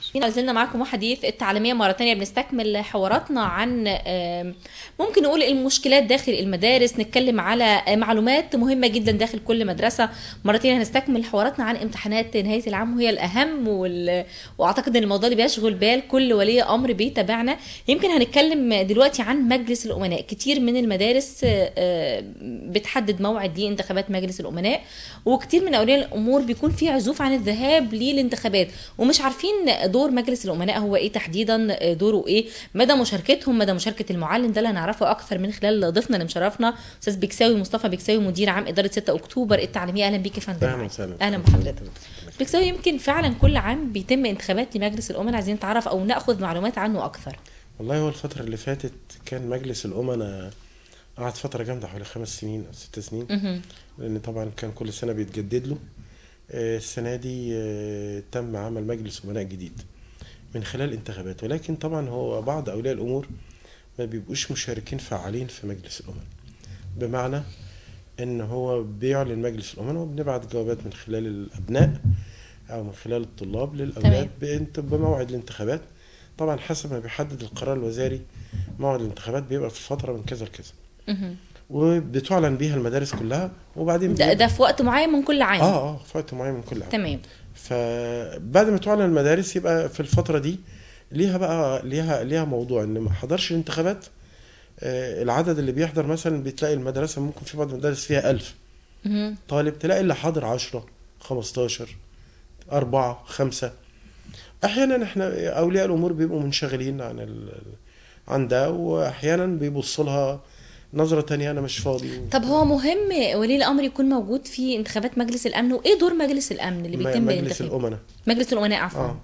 نزلنا معكم حديث التعليمية مرة تانية، بنستكمل حواراتنا عن آم، ممكن نقول المشكلات داخل المدارس، نتكلم على معلومات مهمة جدا داخل كل مدرسة. مرة تانية هنستكمل حواراتنا عن امتحانات نهاية العام، وهي الأهم وال... وأعتقد أن الموضوع اللي بيشغل بال كل ولي أمر بيتابعنا. يمكن هنتكلم دلوقتي عن مجلس الأمناء. كتير من المدارس آه، بتحدد موعد لانتخابات مجلس الأمناء، وكتير من أولياء الأمور بيكون في عزوف عن الذهاب للانتخابات، ومش عارفين دور مجلس الأمناء هو ايه تحديدا، دوره ايه، مدى مشاركتهم، مدى مشاركة المعلم. ده اللي هنعرفه اكثر من خلال ضيفنا اللي مشرفنا، استاذ بكساوي مصطفى بكساوي، مدير عام ادارة ستة اكتوبر التعليمية. اهلا بيك يا فندم.
اهلا وسهلا.
اهلا بحضرتك بكساوي. يمكن فعلا كل عام بيتم انتخابات لمجلس الأمناء، عايزين نتعرف او ناخذ معلومات عنه اكثر.
والله هو الفترة اللي فاتت كان مجلس الأمناء قعد فترة جامدة حوالي خمس سنين أو ست سنين،
مهم.
لأن طبعا كان كل سنة بيتجدد له. آه، السنة دي آه، تم عمل مجلس أمناء جديد من خلال انتخابات، ولكن طبعا هو بعض أولياء الأمور ما بيبقوش مشاركين فعالين في مجلس الأمناء، بمعنى إن هو بيعلن مجلس الأمناء وبنبعت جوابات من خلال الأبناء أو من خلال الطلاب للأولاد بإنت- بموعد الانتخابات. طبعا حسب ما بيحدد القرار الوزاري موعد الانتخابات بيبقى في فترة من كذا لكذا،
مهم.
وبتعلن بيها المدارس كلها، وبعدين
ده, ده في وقت معين من كل عام.
اه اه في وقت معين من كل عام.
تمام.
فبعد ما تعلن المدارس يبقى في الفترة دي ليها بقى ليها ليها موضوع ان ما حضرش الانتخابات. آه العدد اللي بيحضر مثلا بتلاقي المدرسة ممكن في بعض المدارس فيها ألف
مهم.
طالب، تلاقي اللي حاضر عشرة خمستاشر أربعة خمسة. أحيانا احنا أولياء الأمور بيبقوا منشغلين عن ال... عن ده، وأحيانا بيبصوا لها نظرة تانية أنا مش فاضي.
طب هو مهم ولي الامر يكون موجود في انتخابات مجلس الامن، وايه دور مجلس الامن اللي
م-
بيتم
مجلس
بالانتخاب؟
الأمناء
مجلس الامناء عفوا.
آه.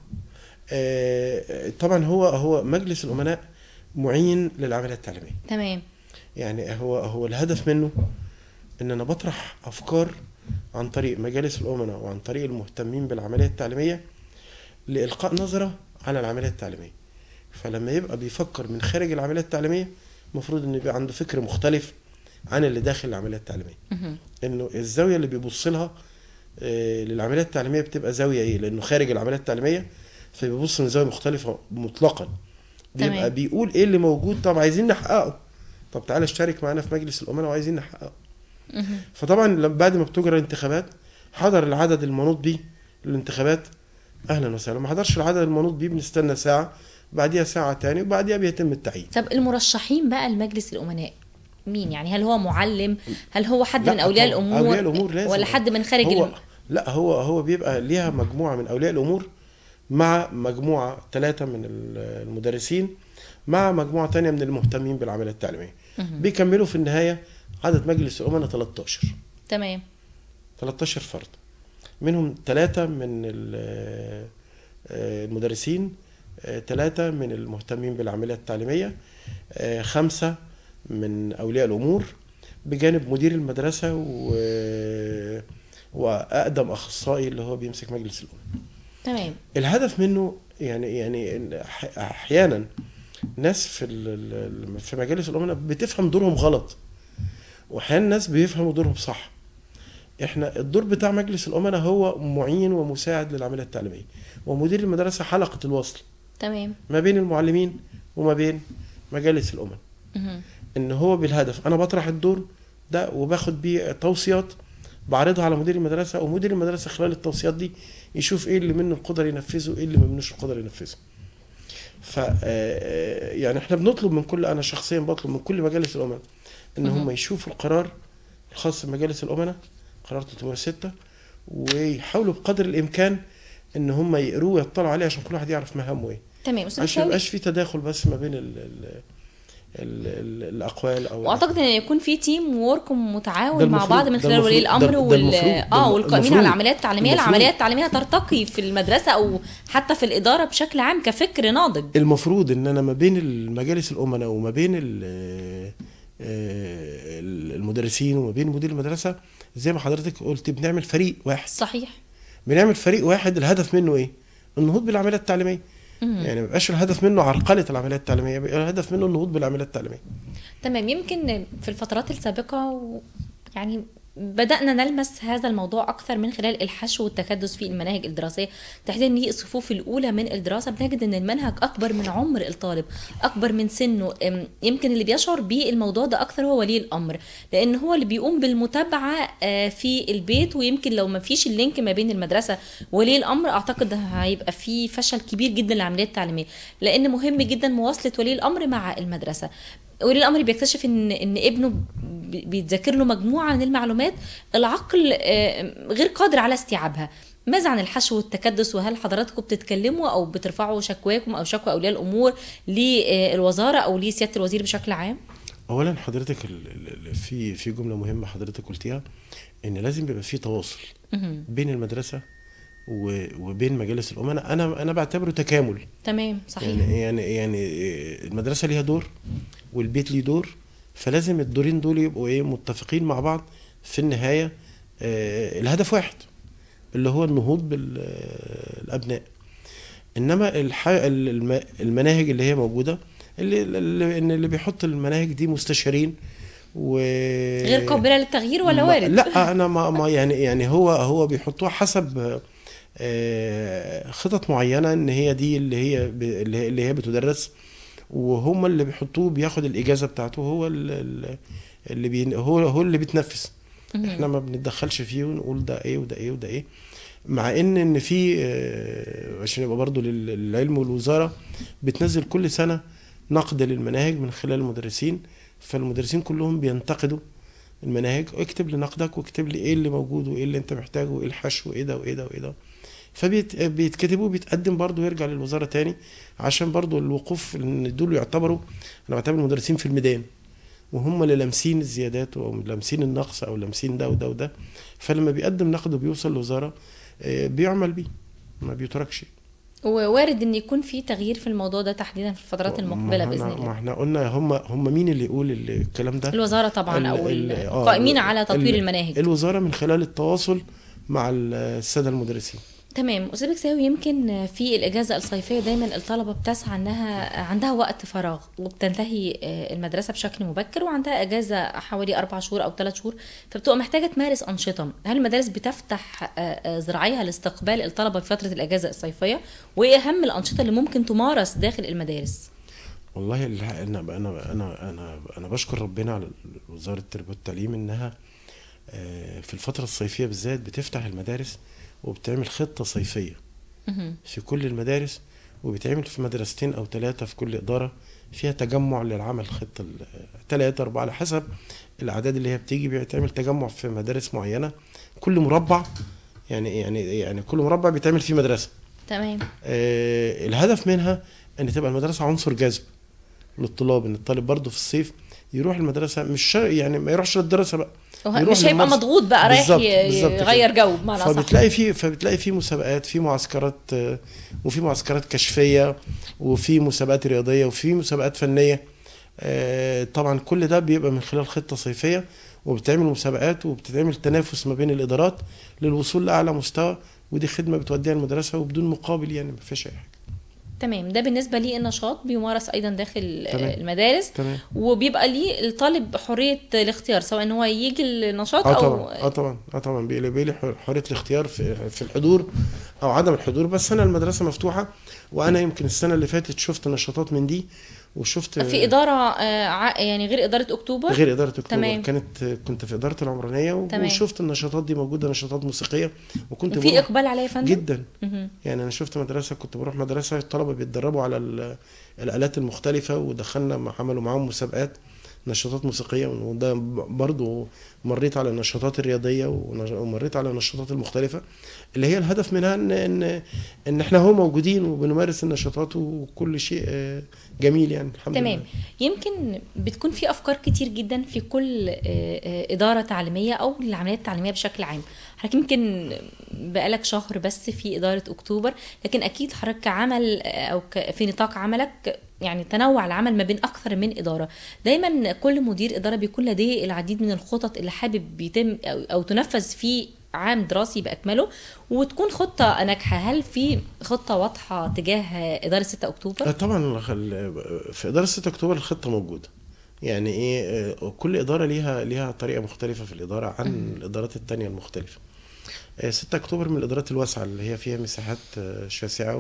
آه طبعا هو هو مجلس الأمناء معين للعملية التعليمية.
تمام.
يعني هو هو الهدف منه ان انا بطرح افكار عن طريق مجالس الامناء وعن طريق المهتمين بالعمليه التعليميه لالقاء نظره على العمليه التعليميه. فلما يبقى بيفكر من خارج العمليه التعليميه المفروض ان يبقى عنده فكر مختلف عن اللي داخل العمليه التعليميه،
مهم.
انه الزاويه اللي بيبص لها آه، للعمليه التعليميه بتبقى زاويه ايه، لانه خارج العمليه التعليميه فبيبص من زاويه مختلفه مطلقا، بيبقى
تمام.
بيقول ايه اللي موجود، طب عايزين نحققه، طب تعالى اشترك معانا في مجلس الامناء وعايزين نحققه.
مهم.
فطبعا لما بعد ما بتجرى الانتخابات حضر العدد المنوط بيه للانتخابات اهلا وسهلا، ما حضرش العدد المنوط بيه بنستنى ساعه، بعديها ساعه تاني، وبعديها بيتم التعيين.
طب المرشحين بقى لمجلس الامناء مين؟ يعني هل هو معلم، هل هو حد
لا
من اولياء
طبعاً،
الامور،
أولياء الأمور لازم.
ولا حد من خارج
هو
الم...
لا هو هو بيبقى ليها مجموعه من اولياء الامور مع مجموعه ثلاثه من المدرسين مع مجموعه تانية من المهتمين بالعمليه التعليميه،
مهم.
بيكملوا في النهايه عدد مجلس الامناء تلتاشر
تمام.
تلتاشر فرد، منهم ثلاثة من ال- آه، المدرسين، ثلاثة من المهتمين بالعملية التعليمية، آه، خمسة من أولياء الأمور، بجانب مدير المدرسة و- وأقدم أخصائي اللي هو بيمسك مجلس الأمناء.
تمام.
الهدف منه يعني يعني إن أح- أحيانا ناس في ال- ال- في مجالس الأمناء بتفهم دورهم غلط، وأحيانا ناس بيفهموا دورهم صح. احنا الدور بتاع مجلس الأمناء هو معين ومساعد للعملية التعليمية، ومدير المدرسة حلقة الوصل
تمام.
ما بين المعلمين وما بين مجالس الأمناء.
مهم.
ان هو بالهدف انا بطرح الدور ده وباخد بيه توصيات بعرضها على مدير المدرسة، ومدير المدرسة خلال التوصيات دي يشوف ايه اللي منه القدر ينفذه، ايه اللي ما منوش القدر ينفذه. ف آه، يعني احنا بنطلب من كل، انا شخصيا بطلب من كل مجالس الأمناء ان هم
مهم.
يشوفوا القرار الخاص بمجالس الأمناء، قرار ثلاثمائة وستة، ويحاولوا بقدر الامكان ان هم يقروه ويطلعوا عليه عشان كل واحد يعرف مهامه ايه،
تمام. أستاذ
عشان ما
بكساوي،
يبقاش في تداخل بس ما بين ال ال ال ال الاقوال او
واعتقد ان يكون في تيم وورك
ده
متعاون مع
المفروض-
بعض من
ده
خلال ولي
المفروض- ده-
الامر
ده
وال
المفروض- ده
اه
الم-
والقائمين
المفروض-
على العمليات التعليميه.
المفروض-
العمليه التعليميه ترتقي في المدرسه او حتى في الاداره بشكل عام كفكر ناضج.
المفروض ان انا ما بين المجالس الامناء وما بين ال- آه، المدرسين وما بين مدير المدرسه زي ما حضرتك قلت بنعمل فريق واحد،
صحيح.
بنعمل فريق واحد الهدف منه ايه؟ النهوض بالعمليه التعليميه.
مهم.
يعني ما يبقاش الهدف منه عرقله العمليه التعليميه، يبقى الهدف منه النهوض بالعمليه التعليميه.
تمام. يمكن في الفترات السابقه و... يعني بدأنا نلمس هذا الموضوع أكثر من خلال الحشو والتكدس في المناهج الدراسية تحديدا للصفوف الأولى من الدراسة. بنجد أن المنهج أكبر من عمر الطالب، أكبر من سنه. يمكن اللي بيشعر بالموضوع ده أكثر هو ولي الأمر، لأن هو اللي بيقوم بالمتابعة في البيت، ويمكن لو ما فيش اللينك ما بين المدرسة وولي الأمر أعتقد هيبقى في فشل كبير جدا للعملية التعليمية، لأن مهم جدا مواصلة ولي الأمر مع المدرسة. ولي الامر بيكتشف ان ان ابنه بيتذاكر له مجموعه من المعلومات العقل غير قادر على استيعابها. ماذا عن الحشو والتكدس؟ وهل حضراتكم بتتكلموا او بترفعوا شكواكم او شكوى اولياء الامور للوزاره او لسياده الوزير بشكل عام؟
اولا حضرتك في في جمله مهمه حضرتك قلتيها، ان لازم يبقى في تواصل بين المدرسه وبين مجالس الامناء. انا انا بعتبره تكامل.
تمام، صحيح.
يعني يعني يعني المدرسه ليها دور والبيت ليه دور، فلازم الدورين دول يبقوا ايه متفقين مع بعض. في النهايه آه الهدف واحد اللي هو النهوض بالابناء. انما المناهج اللي هي موجوده، اللي اللي, اللي بيحط المناهج دي مستشارين و
غير قابله للتغيير ولا وارد؟
لا انا ما, ما يعني يعني هو هو بيحطوها حسب خطط معينه، ان هي دي اللي هي اللي هي بتدرس، وهم اللي بيحطوه بياخد الاجازه بتاعته، هو اللي بي هو هو اللي بيتنفس. احنا ما بنتدخلش فيه ونقول ده ايه وده ايه وده ايه، مع ان ان في عشان يبقى برضو للعلم والوزاره بتنزل كل سنه نقد للمناهج من خلال المدرسين، فالمدرسين كلهم بينتقدوا المناهج، اكتب لي نقدك واكتب لي ايه اللي موجود وايه اللي انت محتاجه وايه الحشو وايه ده وايه ده وايه ده، فبيتكتبوا بيتقدم برضو يرجع للوزاره تاني، عشان برضو الوقوف ان دول يعتبروا، انا بعتبر المدرسين في الميدان وهم اللي لامسين الزيادات او لامسين النقص او لامسين ده وده وده، فلما بيقدم نقد وبيوصل للوزاره بيعمل بيه، ما بيتركش.
ووارد ان يكون في تغيير في الموضوع ده تحديدا في الفترات المقبله باذن الله.
ما احنا قلنا هم هم مين اللي يقول الكلام ده؟
الوزاره طبعا، او القائمين على تطوير المناهج.
الوزاره من خلال التواصل مع الساده المدرسين.
تمام. أستاذ بكساوي، يمكن في الإجازة الصيفية دايما الطلبة بتسعى أنها عندها وقت فراغ وبتنتهي المدرسة بشكل مبكر وعندها إجازة حوالي أربع شهور أو ثلاث شهور، فبتبقى محتاجة تمارس أنشطة. هل المدارس بتفتح ذراعيها لاستقبال الطلبة في فترة الإجازة الصيفية؟ وإيه أهم الأنشطة اللي ممكن تمارس داخل المدارس؟
والله أنا أنا أنا أنا أنا بشكر ربنا على وزارة التربية والتعليم إنها في الفترة الصيفية بالذات بتفتح المدارس وبتعمل خطة صيفية في كل المدارس، وبتعمل في مدرستين أو ثلاثة في كل إدارة فيها تجمع للعمل، خطة ثلاثة أربعة على حسب الأعداد اللي هي بتيجي، بيتعمل تجمع في مدارس معينة. كل مربع يعني يعني يعني كل مربع بيتعمل فيه مدرسة.
تمام.
آه الهدف منها أن تبقى المدرسة عنصر جذب للطلاب، ان الطالب برضه في الصيف يروح المدرسة، مش يعني ما يروحش للدراسة بقى،
مش هيبقى مضغوط بقى رايح يغير جو بمعنى صح.
فبتلاقي في فبتلاقي في مسابقات، في معسكرات، وفي معسكرات كشفية، وفي مسابقات رياضية، وفي مسابقات فنية. طبعا كل ده بيبقى من خلال خطة صيفية، وبتعمل مسابقات وبتعمل تنافس ما بين الإدارات للوصول لأعلى مستوى، ودي خدمة بتوديها المدرسة وبدون مقابل، يعني ما فيش أي حاجة.
تمام. ده بالنسبه لي النشاط بيمارس ايضا داخل
تمام.
المدارس.
تمام.
وبيبقى ليه الطالب حريه الاختيار سواء ان هو يجي النشاط
اه
او
طبعا اه طبعا اه طبعا بيبقى لي حريه الاختيار في في الحضور او عدم الحضور. بس انا المدرسه مفتوحه، وانا يمكن السنه اللي فاتت شفت نشاطات من دي، وشفت
في اداره يعني غير اداره اكتوبر.
غير اداره اكتوبر.
تمام.
كانت كنت في اداره العمرانيه،
تمام.
وشفت النشاطات دي موجوده، نشاطات موسيقيه، وكنت
في اقبال عليها يا فندم
جدا. م- يعني انا شفت مدرسه، كنت بروح مدرسه الطلبه بيتدربوا على الالات المختلفه، ودخلنا عملوا معاهم مسابقات نشاطات موسيقيه، وده برضو مريت على النشاطات الرياضيه ومريت على النشاطات المختلفه اللي هي الهدف منها ان ان ان احنا هو موجودين وبنمارس النشاطات وكل شيء جميل، يعني الحمد
تمام.
لله.
تمام. يمكن بتكون في افكار كتير جدا في كل اداره تعليميه او العمليات التعليميه بشكل عام. حضرتك يمكن بقالك شهر بس في اداره اكتوبر، لكن اكيد حضرتك كعمل او في نطاق عملك يعني تنوع العمل ما بين اكثر من اداره. دايما كل مدير اداره بيكون لديه العديد من الخطط اللي حابب يتم او, أو تنفذ في عام دراسي باكمله وتكون خطه ناجحه. هل في خطه واضحه تجاه اداره ستة اكتوبر؟
طبعا في اداره ستة اكتوبر الخطه موجوده، يعني ايه، آه، كل اداره ليها ليها طريقه مختلفه في الاداره عن
مهم.
الادارات التانية المختلفه. آه، ستة اكتوبر من الادارات الواسعه اللي هي فيها مساحات آه، شاسعه،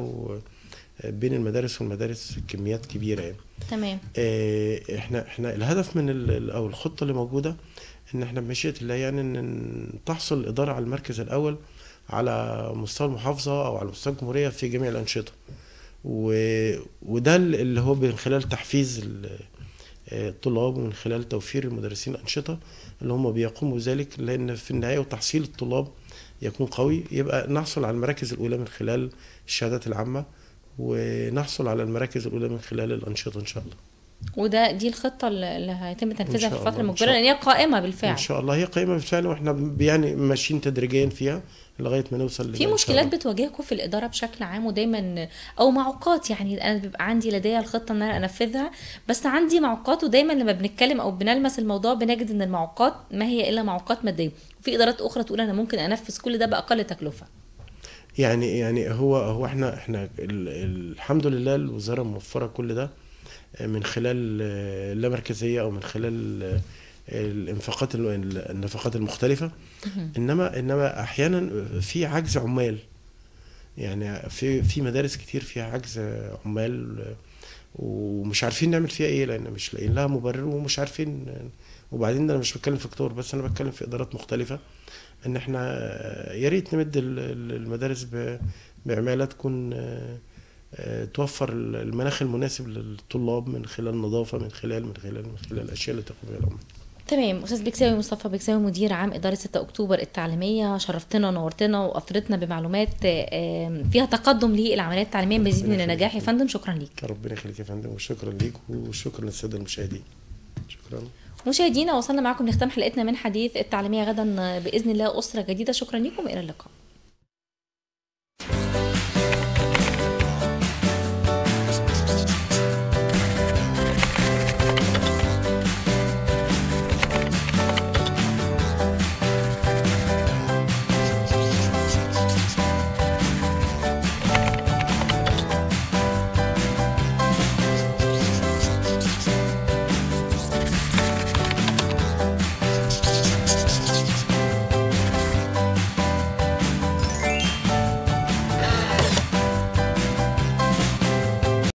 وبين المدارس والمدارس كميات كبيره يعني.
تمام.
آه، احنا احنا الهدف من ال- او الخطه اللي موجوده ان احنا بمشيئه الله يعني ان تحصل الاداره على المركز الاول على مستوى المحافظه او على مستوى الجمهوريه في جميع الانشطه. و... وده اللي هو من خلال تحفيز ال- آه، الطلاب، ومن خلال توفير المدرسين الأنشطة اللي هم بيقوموا بذلك، لأن في النهاية وتحصيل الطلاب يكون قوي، يبقى نحصل على المراكز الأولى من خلال الشهادات العامة، ونحصل على المراكز الأولى من خلال الأنشطة إن شاء الله.
وده دي الخطة اللي اللي هيتم
إن
تنفيذها في
شاء
الفترة
الله إن
المقبلة،
شاء
لأن هي قائمة
إن
بالفعل.
شاء الله هي قائمة بالفعل، وإحنا ب- يعني ماشيين تدريجيا فيها لغاية ما نوصل
في
لده إن شاء الله.
مشكلات بتواجهكم في الإدارة بشكل عام ودايما، أو معوقات؟ يعني أنا بيبقى عندي لدي الخطة إن أنا أنفذها، بس عندي معوقات، ودايما لما بنتكلم أو بنلمس الموضوع بنجد إن المعوقات ما هي إلا معوقات مادية، وفي إدارات أخرى تقول أنا ممكن أنفذ كل ده بأقل تكلفة.
يعني يعني هو هو احنا احنا ال- الحمد لله الوزارة موفرة كل ده من خلال آه، اللامركزية، او من خلال آه، الانفاقات ال- النفقات المختلفة. انما انما احيانا في عجز عمال، يعني في في مدارس كتير فيها عجز عمال، آه، ومش عارفين نعمل فيها ايه، لان مش لاقيين لها مبرر ومش عارفين. وبعدين ده انا مش بتكلم في اكتوبر بس، انا بتكلم في ادارات مختلفة، ان احنا آه، يا ريت نمد ال- ال- المدارس ب- بعمالة تكون آه، آه، توفر المناخ المناسب للطلاب، من خلال نظافة، من خلال من خلال من خلال الأشياء اللي تقوم بها العمل.
تمام. استاذ بكساوي مصطفى بكساوي، مدير عام اداره ستة اكتوبر التعليميه، شرفتنا ونورتنا واثرتنا بمعلومات آم، فيها تقدم للعمليات التعليميه بمزيد
ربنا
من
يخليك
النجاح.
يا
يا
فندم.
فندم شكرا ليك.
ربنا يخليك يا فندم، وشكرا ليك وشكرا للسادة المشاهدين. شكرا.
مشاهدينا، وصلنا معكم لختام حلقتنا من حديث التعليميه. غدا باذن الله اسره جديده. شكرا لكم، الى اللقاء.